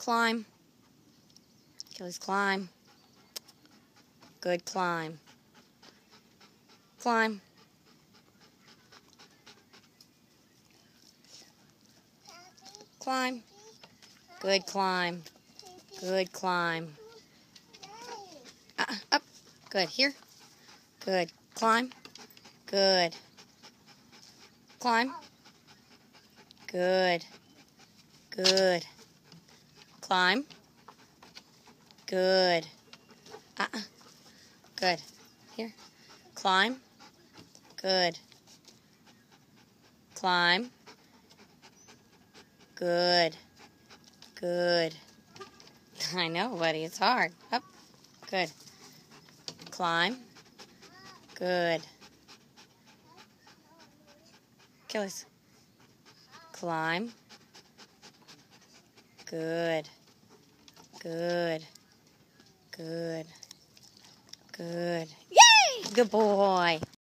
Climb. Achilles, climb. Good climb. Climb. Climb. Good climb. Good climb. Up. Good. Here. Good. Climb. Good. Climb. Good. Good. Climb. Good. Good. Here. Climb. Good. Climb. Good. Good. I know, buddy. It's hard. Up. Good. Climb. Good. Achilles. Climb. Good. Good. Good. Good. Yay! Good boy.